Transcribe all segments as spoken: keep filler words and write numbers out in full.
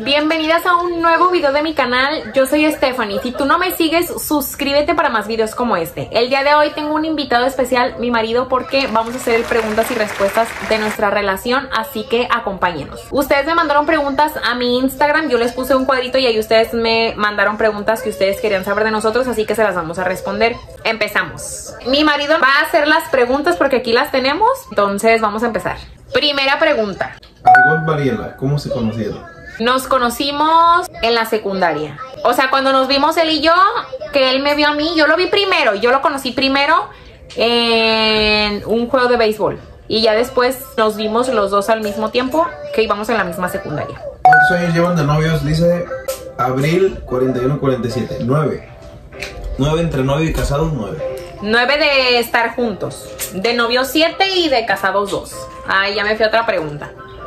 Bienvenidas a un nuevo video de mi canal. Yo soy Stephanie. Si tú no me sigues, suscríbete para más videos como este. El día de hoy tengo un invitado especial, mi marido, porque vamos a hacer el preguntas y respuestas de nuestra relación, así que acompáñenos. Ustedes me mandaron preguntas a mi Instagram, yo les puse un cuadrito y ahí ustedes me mandaron preguntas que ustedes querían saber de nosotros, así que se las vamos a responder. Empezamos. Mi marido va a hacer las preguntas porque aquí las tenemos, entonces vamos a empezar. Primera pregunta. Argot Variela, ¿cómo se conocieron? Nos conocimos en la secundaria. O sea, cuando nos vimos él y yo, que él me vio a mí, yo lo vi primero. Yo lo conocí primero en un juego de béisbol. Y ya después nos vimos los dos al mismo tiempo, que íbamos en la misma secundaria. ¿Cuántos años llevan de novios? Dice abril cuarenta y uno cuarenta y siete. nueve. nueve entre novio y casados, nueve. nueve de estar juntos. De novios siete y de casados dos. Ay, ya me fui a otra pregunta.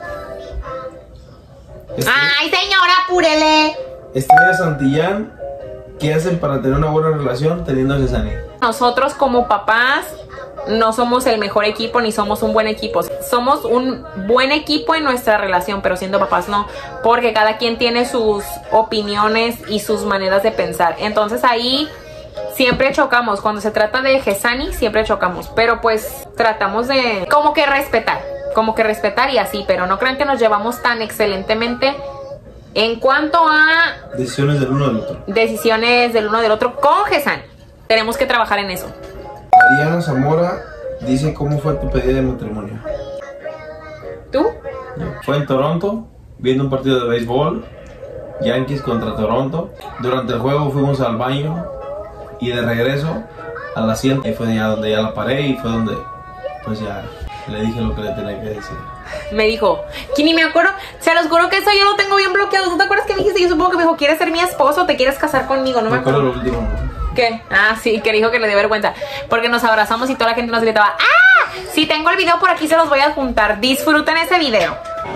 Estrella, Ay, señora, apúrele. Estrella Santillán, ¿qué hacen para tener una buena relación teniendo a Cesani? Nosotros como papás no somos el mejor equipo ni somos un buen equipo. Somos un buen equipo en nuestra relación, pero siendo papás no, porque cada quien tiene sus opiniones y sus maneras de pensar. Entonces ahí siempre chocamos. Cuando se trata de Cesani, siempre chocamos, pero pues tratamos de como que respetar. Como que respetar y así, pero no crean que nos llevamos tan excelentemente en cuanto a Decisiones del uno del otro. decisiones del uno del otro con Cesani. Tenemos que trabajar en eso. Ariana Zamora dice, ¿cómo fue tu pedida de matrimonio? ¿Tú? Fue en Toronto, viendo un partido de béisbol, Yankees contra Toronto. Durante el juego fuimos al baño y de regreso a la asiento. Y fue ya donde ya la paré y fue donde pues ya le dije lo que le tenía que decir. Me dijo, que ni me acuerdo, se los juro que eso yo lo tengo bien bloqueado. ¿Tú te acuerdas que me dijiste? Yo supongo que me dijo, ¿quieres ser mi esposo o te quieres casar conmigo? No me Me acuerdo acuerdo. lo último, ¿no? ¿Qué? Ah, sí, que dijo que le dio vergüenza. Porque nos abrazamos y toda la gente nos gritaba, ¡ah! Si tengo el video por aquí se los voy a juntar. Disfruten ese video.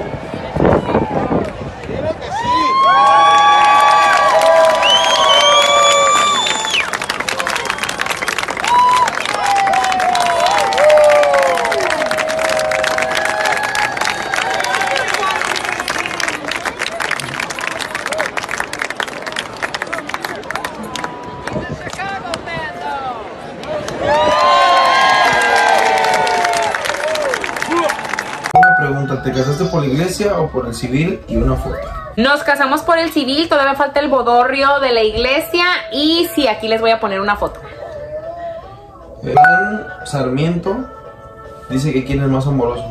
Pregunta, ¿te casaste por la iglesia o por el civil? Y una foto. Nos casamos por el civil, todavía falta el bodorrio de la iglesia. Y sí, aquí les voy a poner una foto. Juan Sarmiento dice que quién es más amoroso.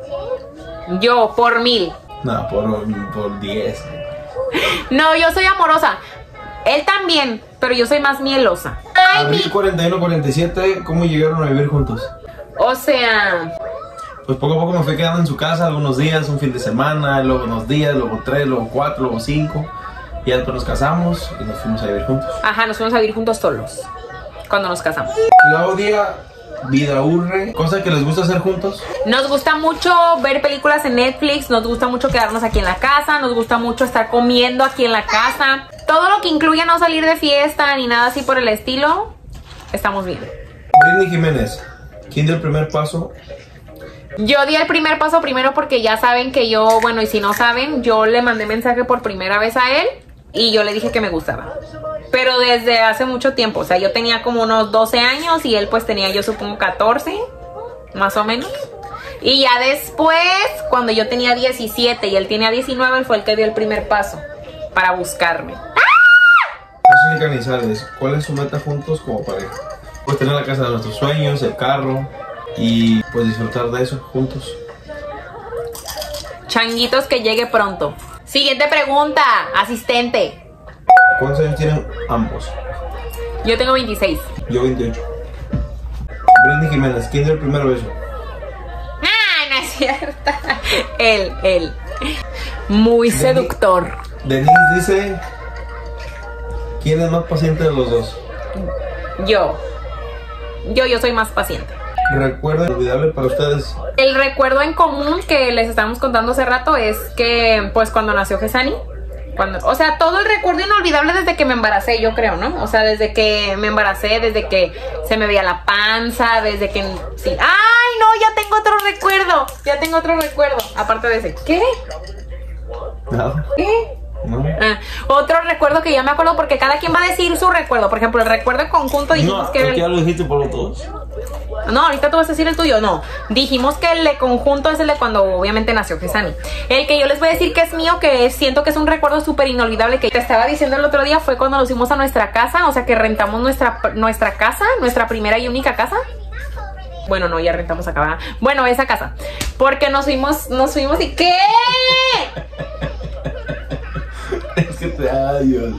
Yo, por mil. No, por, por diez. No, yo soy amorosa. Él también, pero yo soy más mielosa. Ay, mi... Abril cuarenta y uno cuarenta y siete, ¿cómo llegaron a vivir juntos? O sea... Pues poco a poco me fui quedando en su casa algunos días, un fin de semana, luego unos días, luego tres, luego cuatro, luego cinco. Y ya después nos casamos y nos fuimos a vivir juntos. Ajá, nos fuimos a vivir juntos solos cuando nos casamos. Claudia Vidaurre, cosa que les gusta hacer juntos. Nos gusta mucho ver películas en Netflix, nos gusta mucho quedarnos aquí en la casa, nos gusta mucho estar comiendo aquí en la casa. Todo lo que incluye no salir de fiesta ni nada así por el estilo, estamos bien. Britney Jiménez, ¿quién dio el primer paso? Yo di el primer paso primero porque ya saben que yo, bueno, y si no saben, yo le mandé mensaje por primera vez a él y yo le dije que me gustaba. Pero desde hace mucho tiempo, o sea, yo tenía como unos doce años y él pues tenía, yo supongo, catorce, más o menos. Y ya después, cuando yo tenía diecisiete y él tenía diecinueve, él fue el que dio el primer paso para buscarme. Ashley Canizales, ¿cuál es su meta juntos como pareja? Pues tener la casa de nuestros sueños, el carro y pues disfrutar de eso juntos. Changuitos, que llegue pronto. Siguiente pregunta, asistente. ¿Cuántos años tienen ambos? Yo tengo veintiséis. Yo veintiocho. Britney Jiménez, ¿quién dio el primer beso? Ah, no es cierto. Él, él. Muy Denise- seductor. Denise dice, ¿quién es más paciente de los dos? Yo. Yo, yo soy más paciente. Recuerdo inolvidable para ustedes. El recuerdo en común que les estábamos contando hace rato es que, pues, cuando nació Cesani, cuando, o sea, todo el recuerdo inolvidable desde que me embaracé, yo creo, ¿no? O sea, desde que me embaracé, desde que se me veía la panza, desde que, sí. ¡Ay, no! Ya tengo otro recuerdo, ya tengo otro recuerdo, aparte de ese. ¿Qué? Nada. ¿Qué? ¿No? Ah, otro recuerdo que ya me acuerdo, porque cada quien va a decir su recuerdo. Por ejemplo, el recuerdo conjunto dijimos No, que... porque ya lo dijiste por los dos. No, ahorita tú vas a decir el tuyo. No, dijimos que el de conjunto es el de cuando obviamente nació Gesani. El que yo les voy a decir que es mío, que siento que es un recuerdo súper inolvidable, que te estaba diciendo el otro día, fue cuando nos fuimos a nuestra casa. O sea, que rentamos nuestra, nuestra casa, nuestra primera y única casa. Bueno, no, ya rentamos acá, ¿verdad? Bueno, esa casa. Porque nos fuimos, nos fuimos y... ¿Qué? Es que te adiós.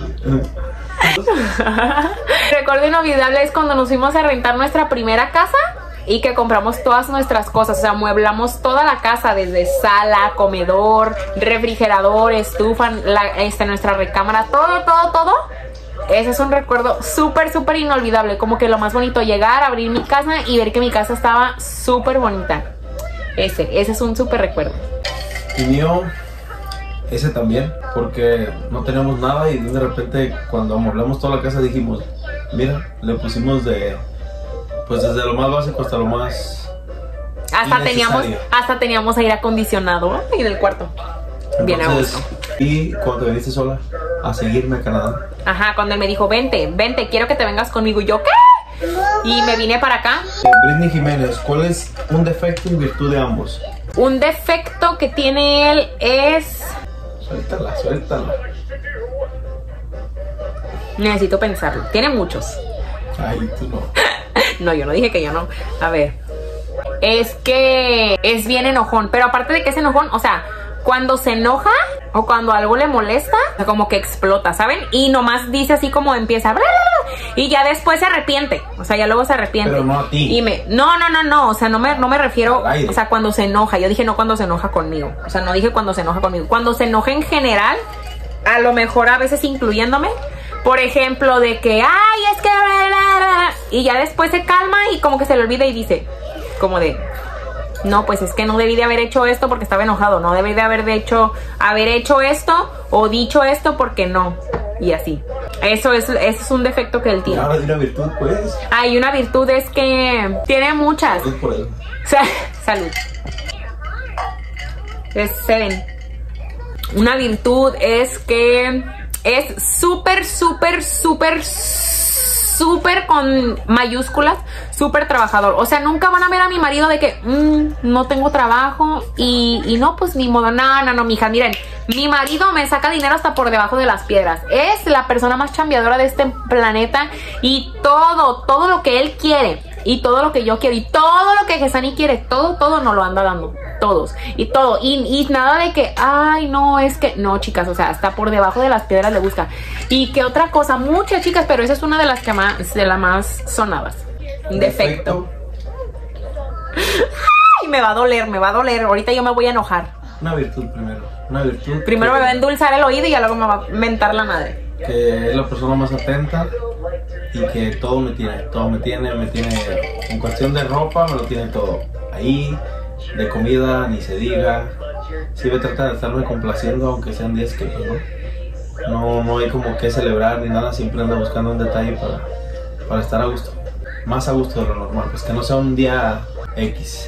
Recuerdo inolvidable es cuando nos fuimos a rentar nuestra primera casa y que compramos todas nuestras cosas. O sea, amueblamos toda la casa, desde sala, comedor, refrigerador, estufa, la, este, nuestra recámara, todo, todo, todo. Ese es un recuerdo súper, súper inolvidable. Como que lo más bonito, llegar, abrir mi casa y ver que mi casa estaba súper bonita. Ese, ese es un súper recuerdo. Y mío, ese también, porque no teníamos nada y de repente cuando amueblamos toda la casa dijimos, mira, le pusimos de, pues desde lo más básico hasta lo más Hasta teníamos, hasta teníamos aire acondicionado en el cuarto. Bien a gusto. Y cuando viniste sola a seguirme a Canadá. Ajá, cuando él me dijo, vente, vente, quiero que te vengas conmigo. Y yo, ¿qué? Y me vine para acá. eh, Britney Jiménez, ¿cuál es un defecto y virtud de ambos? Un defecto que tiene él es... Suéltala, suéltala. Necesito pensarlo. Tiene muchos. Ay, tú no. No, yo no dije que yo no. A ver. Es que es bien enojón. Pero aparte de que es enojón, o sea, cuando se enoja o cuando algo le molesta, como que explota, ¿saben? Y nomás dice así como empieza, bla, bla, bla, y ya después se arrepiente. O sea, ya luego se arrepiente. Pero no a ti. Y me, no, no, no, no. O sea, no me, no me refiero, o sea, cuando se enoja. Yo dije no cuando se enoja conmigo. O sea, no dije cuando se enoja conmigo. Cuando se enoja en general, a lo mejor a veces incluyéndome. Por ejemplo, de que, ay, es que... Bla, bla, bla, y ya después se calma y como que se le olvida y dice, como de... No, pues es que no debí de haber hecho esto porque estaba enojado. No debí de haber de hecho, haber hecho esto o dicho esto porque no. Y así. Eso es, eso es un defecto que él tiene. Ahora de una virtud, pues. Ah, y una virtud es que tiene muchas. Es por él. Salud. Es Seven. Una virtud es que es súper, súper, súper, súper con mayúsculas, súper trabajador. O sea, nunca van a ver a mi marido de que mmm, no tengo trabajo y, y no, pues ni modo. No, no, no, mija, miren, mi marido me saca dinero hasta por debajo de las piedras. Es la persona más chambeadora de este planeta y todo, todo lo que él quiere y todo lo que yo quiero y todo lo que Gesani quiere, todo, todo nos lo anda dando. Todos y todo y, y nada de que ay no es que no, chicas, o sea, hasta por debajo de las piedras le busca. Y que otra cosa, muchas chicas, pero esa es una de las que más, de las más sonadas. Defecto. Ay, me va a doler, me va a doler. Ahorita yo me voy a enojar. Una virtud primero. Una virtud. Primero que, me va a endulzar el oído y ya luego me va a mentar la madre. Que es la persona más atenta y que todo me tiene, todo me tiene, me tiene en cuestión de ropa, me lo tiene todo ahí. De comida, ni se diga. Siempre trata de estarme complaciendo, aunque sean días que pues, no. No, no hay como que celebrar ni nada, siempre anda buscando un detalle para, para estar a gusto. Más a gusto de lo normal, pues que no sea un día X.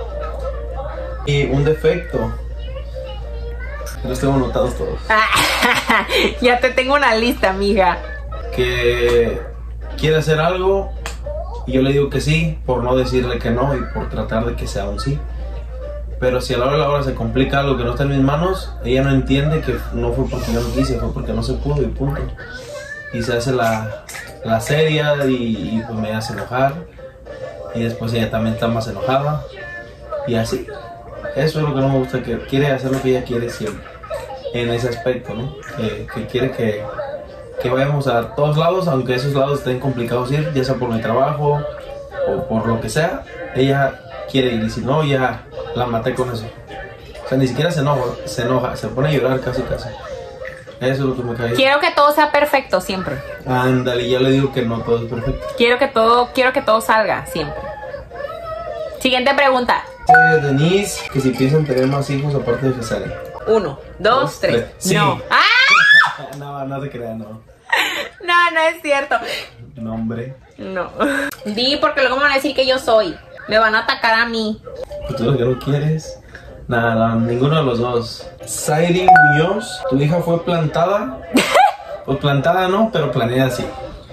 Y un defecto. Los tengo anotados todos. Ya te tengo una lista, amiga. Que quiere hacer algo y yo le digo que sí, por no decirle que no y por tratar de que sea un sí. Pero si a la hora de la hora se complica algo que no está en mis manos, ella no entiende que no fue porque yo no quise, fue porque no se pudo y punto. Y se hace la, la seria y, y pues me hace enojar. Y después ella también está más enojada. Y así. Eso es lo que no me gusta, que quiere hacer lo que ella quiere siempre. En ese aspecto, ¿no? Que, que quiere que, que vayamos a todos lados, aunque esos lados estén complicados ir, ya sea por mi trabajo o por lo que sea. Ella quiere ir y si no, ya la maté con eso. O sea, ni siquiera se enoja, se enoja, se pone a llorar casi casi. Eso es lo que me cae. Quiero que todo sea perfecto siempre. Ándale, ya le digo que no todo es perfecto. Quiero que todo, quiero que todo salga siempre. Siguiente pregunta. Eh, Denise, que si piensan tener más hijos aparte de Gesani. Uno, dos, Dos, tres. tres. Sí. No. ¡Ah! No, no te creas, no. No, no es cierto. No, hombre. No. Di, porque luego me van a decir que yo soy. Me van a atacar a mí. Pues tú lo que no quieres. Nada, ninguno de los dos. Sairi Muñoz, tu hija fue plantada. Pues plantada no, pero planeada sí.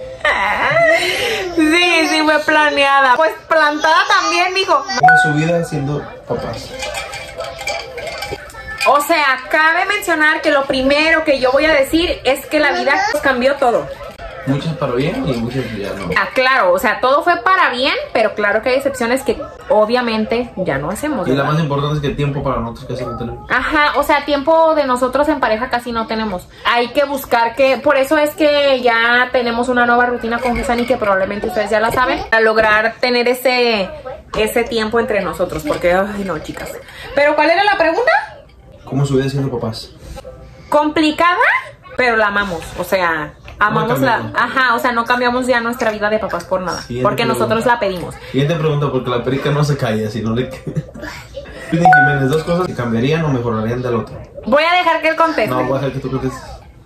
Sí, sí fue planeada. Pues plantada también, mijo. ¿Cómo es su vida siendo papás? O sea, cabe mencionar que lo primero que yo voy a decir es que la vida cambió todo. Muchas para bien y muchas ya no. Ah, claro, o sea, todo fue para bien, pero claro que hay excepciones que obviamente ya no hacemos. Y la ¿verdad? más importante es que tiempo para nosotros casi no tenemos. Ajá, o sea, tiempo de nosotros en pareja casi no tenemos. Hay que buscar que, por eso es que ya tenemos una nueva rutina con Gesani que probablemente ustedes ya la saben, para lograr tener ese, ese tiempo entre nosotros, porque, ay no, chicas. Pero, ¿cuál era la pregunta? ¿Cómo es su vida siendo papás? Complicada, pero la amamos, o sea... Amamos no la... Ajá, o sea, no cambiamos ya nuestra vida de papás por nada. Siguiente porque pregunta. nosotros la pedimos. Siguiente pregunta, porque la perica no se calla, si no le... Pide Jiménez, dos cosas que cambiarían o mejorarían del otro. Voy a dejar que él conteste. No, voy a dejar que tú contestes.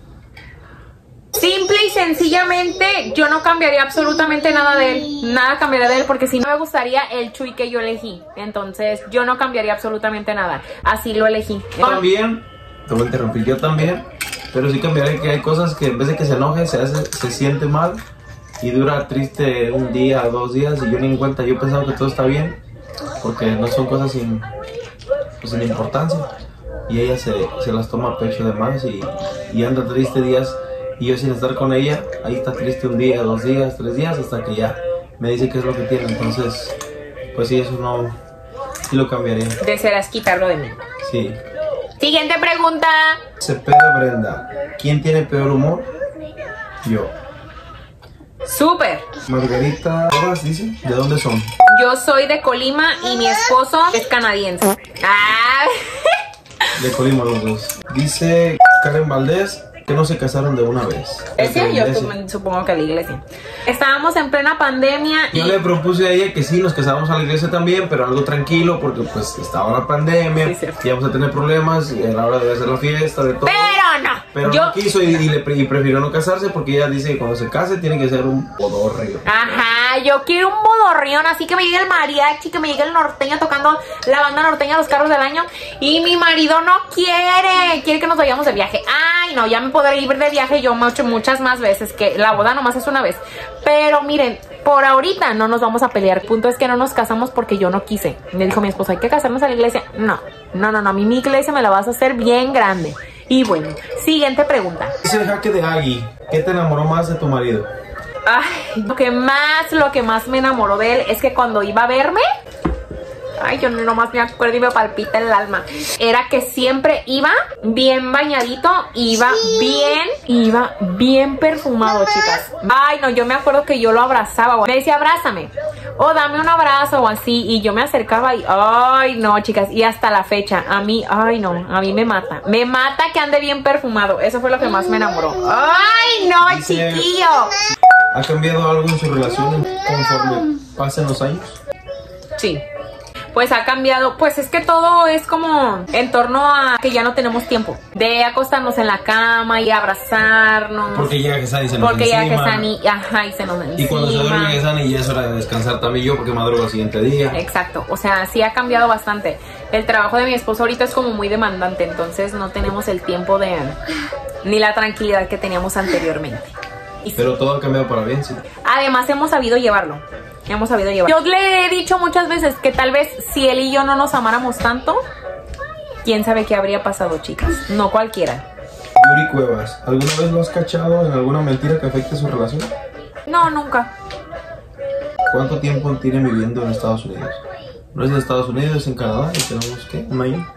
Simple y sencillamente, yo no cambiaría absolutamente nada de él. Nada cambiaría de él porque si no me gustaría el Chuy que yo elegí. Entonces, yo no cambiaría absolutamente nada. Así lo elegí. Yo también, te voy a interrumpir, yo también. Pero sí cambiaré que hay cosas que en vez de que se enoje, se hace, se siente mal y dura triste un día o dos días y yo ni en cuenta. Yo pensaba que todo está bien porque no son cosas sin, pues, sin importancia y ella se, se las toma a pecho de más y, y anda triste días y yo sin estar con ella, ahí está triste un día, dos días, tres días hasta que ya me dice qué es lo que tiene. Entonces, pues sí, eso no, sí lo cambiaría. Desearás quitarlo de mí. Sí. Siguiente pregunta. Cepeda Brenda, ¿quién tiene peor humor? Yo. Súper. Margarita, ¿todas dice? ¿De dónde son? Yo soy de Colima y mi esposo es canadiense. Ah. De Colima los dos. Dice Karen Valdés que no se casaron de una vez. ¿Es De la yo iglesia. supongo que a la iglesia. Estábamos en plena pandemia y... Yo le propuse a ella que sí, nos casáramos a la iglesia también, pero algo tranquilo porque pues estaba la pandemia, Sí, cierto. íbamos a tener problemas y a la hora de hacer la fiesta, de todo. Pero no. Pero yo... no quiso y, y, le, y prefirió no casarse porque ella dice que cuando se case tiene que ser un bodorrio. Ajá, yo quiero un bodorrión, así que me llegue el mariachi, que me llegue el norteño tocando la banda norteña Los Carros del Año. Y mi marido no quiere, quiere que nos vayamos de viaje. Ay, no, ya me podré ir de viaje yo mucho, muchas más veces, que la boda nomás es una vez. Pero miren, por ahorita no nos vamos a pelear. El punto es que no nos casamos porque yo no quise. Me dijo mi esposo, hay que casarnos a la iglesia. No, no, no, no, a mí mi iglesia me la vas a hacer bien grande. Y bueno, siguiente pregunta. Dice el jaque de Agui, ¿qué te enamoró más de tu marido? Ay, lo que más, lo que más me enamoró de él es que cuando iba a verme, ay, yo nomás me acuerdo y me palpita el alma, era que siempre iba bien bañadito, iba bien, iba bien perfumado, chicas. Ay, no, yo me acuerdo que yo lo abrazaba, me decía, abrázame, o dame un abrazo o así, y yo me acercaba y, ay, no, chicas, y hasta la fecha, a mí, ay, no, a mí me mata, me mata que ande bien perfumado, eso fue lo que más me enamoró. Ay, no, Dice- chiquillo. ¿Ha cambiado algo en su relación conforme pasen los años? Sí. Pues ha cambiado, pues es que todo es como en torno a que ya no tenemos tiempo de acostarnos en la cama y abrazarnos. Porque llega Gesani y se nos Porque ya encima. Gesani, ajá, y se nos encima. Y cuando se duerme Gesani ya es hora de descansar también yo porque madrugo al siguiente día. Exacto, o sea, sí ha cambiado bastante. El trabajo de mi esposo ahorita es como muy demandante, entonces no tenemos el tiempo de ni la tranquilidad que teníamos anteriormente. Y Pero todo ha cambiado para bien, sí. además hemos sabido llevarlo. Hemos sabido llevarlo. Yo le he dicho muchas veces que tal vez si él y yo no nos amáramos tanto, quién sabe qué habría pasado, chicas. No cualquiera. Yuri Cuevas, ¿alguna vez lo has cachado en alguna mentira que afecte su relación? No, nunca. ¿Cuánto tiempo tienen viviendo en Estados Unidos? No es en Estados Unidos, es en Canadá y tenemos, ¿qué? ¿Un año?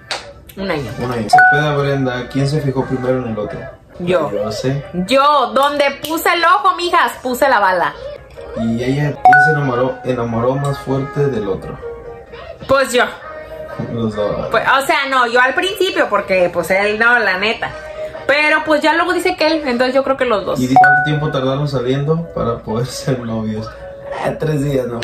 Un año. Un año. Cepeda Brenda, ¿quién se fijó primero en el otro? Yo. Yo sé. Yo, donde puse el ojo, mijas, puse la bala. Y ella, ¿quién se enamoró, enamoró más fuerte del otro? Pues yo. Los dos. Pues, o sea, no, yo al principio, porque pues él no, la neta. Pero pues ya luego dice que él, entonces yo creo que los dos. ¿Y cuánto tiempo tardaron saliendo para poder ser novios? Ah, tres días, ¿no?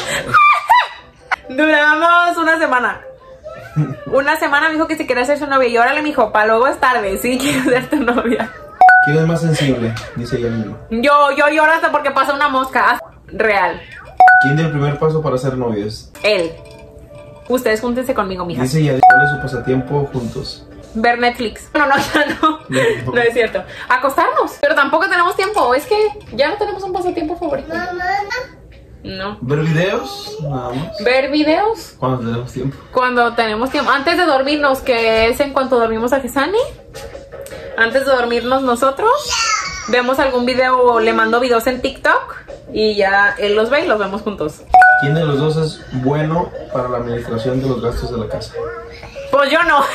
Duramos una semana. Una semana me dijo que si quería ser su novia. Y órale, mijo, pa' luego es tarde. Sí, quiero ser tu novia. ¿Quién es más sensible? Dice ella misma. Yo, yo lloro hasta porque pasa una mosca. Real. ¿Quién dio el primer paso para ser novios? Él. Ustedes júntense conmigo, mija. Dice Yadira, ¿cuál es su pasatiempo juntos? Ver Netflix. No, no, ya no. No, no es cierto. Acostarnos. Pero tampoco tenemos tiempo. Es que ya no tenemos un pasatiempo favorito. No. ¿Ver videos? Nada más. Ver videos. Cuando tenemos tiempo. Cuando tenemos tiempo. Antes de dormirnos, que es en cuanto dormimos a Gesani. Antes de dormirnos nosotros. Vemos algún video o le mando videos en TikTok. Y ya él los ve y los vemos juntos. ¿Quién de los dos es bueno para la administración de los gastos de la casa? Pues yo no.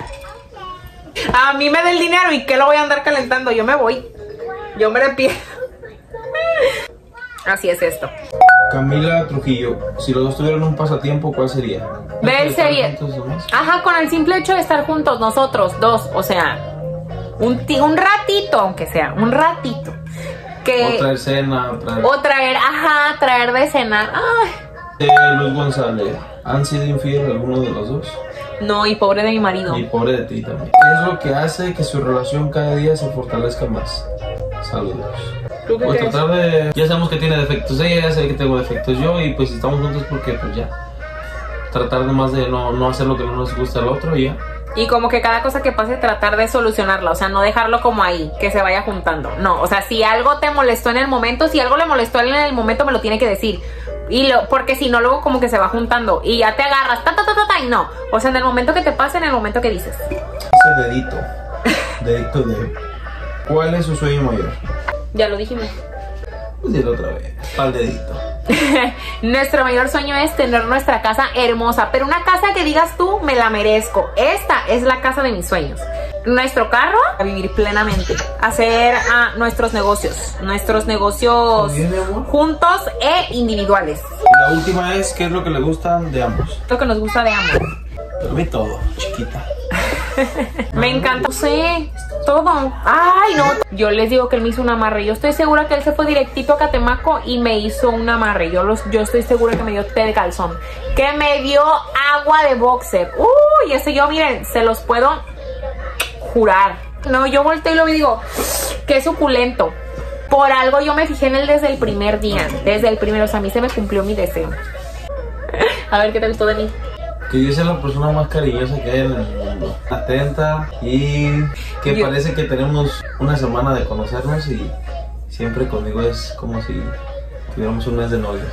A mí me da el dinero y que lo voy a andar calentando. Yo me voy. Yo me le pierdo. Así es esto. Camila Trujillo, si los dos tuvieran un pasatiempo, ¿cuál sería? Ver serie. Ajá, con el simple hecho de estar juntos, nosotros dos. O sea, un, un ratito, aunque sea, un ratito. Que, o traer cena, o traer... O traer, ajá, traer de cenar. Ay. Eh, Luis González, ¿han sido infiel alguno de los dos? No, y pobre de mi marido. Y pobre de ti también. ¿Qué es lo que hace que su relación cada día se fortalezca más? Saludos. ¿Tú qué Pues crees? tratar de... Ya sabemos que tiene defectos ella, ya sé que tengo defectos yo, y pues estamos juntos porque pues ya. Tratar nomás de no, no hacer lo que no nos gusta al otro y ya. Y como que cada cosa que pase tratar de solucionarla, o sea, no dejarlo como ahí, que se vaya juntando. No, o sea, si algo te molestó en el momento, si algo le molestó a él en el momento, me lo tiene que decir. Y lo, porque si no, luego como que se va juntando y ya te agarras, ta, ta, ta, ta, ta, y no. O sea, en el momento que te pase, en el momento que dices. Ese dedito, dedito de... ¿Cuál es su sueño mayor? Ya lo dijimos. Pues dilo otra vez, pa'l dedito. Nuestro mayor sueño es tener nuestra casa hermosa, pero una casa que digas tú, me la merezco. Esta es la casa de mis sueños. Nuestro carro, a vivir plenamente, hacer uh, nuestros negocios, nuestros negocios Bien, mi amor. juntos e individuales. La última es, ¿qué es lo que le gustan de ambos? Lo que nos gusta de ambos. Pero vi todo, chiquita. Me encanta. No sé, todo. Ay, no. Yo les digo que él me hizo un amarre. Yo estoy segura que él se fue directito a Catemaco y me hizo un amarre. Yo, los, yo estoy segura que me dio té de calzón. Que me dio agua de boxer. Uy, ese yo, miren, se los puedo jurar. No, yo volteo y lo vi y digo, qué suculento. Por algo yo me fijé en él desde el primer día. Desde el primero, o sea, a mí se me cumplió mi deseo. A ver, ¿qué te gustó de mí? Que yo sea la persona más cariñosa que hay en el mundo. Atenta y que Yo- parece que tenemos una semana de conocernos y siempre conmigo es como si tuviéramos un mes de novios.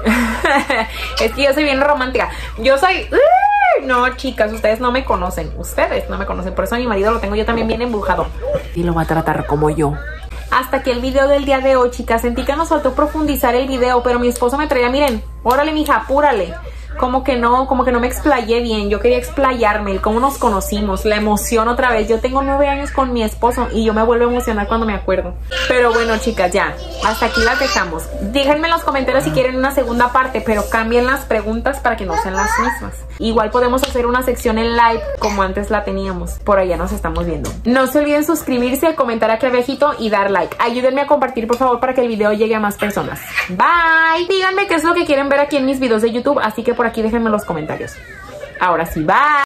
Es que yo soy bien romántica. Yo soy... No, chicas, ustedes no me conocen. Ustedes no me conocen. Por eso a mi marido lo tengo yo también bien embrujado. Y lo va a tratar como yo. Hasta aquí el video del día de hoy, chicas. Sentí que nos faltó profundizar el video, pero mi esposo me traía, miren, órale, mija, apúrale. Como que no, como que no me explayé bien. Yo quería explayarme, el cómo nos conocimos, la emoción otra vez. Yo tengo nueve años con mi esposo y yo me vuelvo a emocionar cuando me acuerdo. Pero bueno, chicas, ya, hasta aquí las dejamos. Déjenme en los comentarios si quieren una segunda parte, pero cambien las preguntas para que no sean las mismas. Igual podemos hacer una sección en live como antes la teníamos. Por allá nos estamos viendo. No se olviden suscribirse, comentar aquí abajito y dar like. Ayúdenme a compartir, por favor, para que el video llegue a más personas. Bye. Díganme qué es lo que quieren ver aquí en mis videos de YouTube, así que por aquí déjenme en los comentarios. Ahora sí, bye.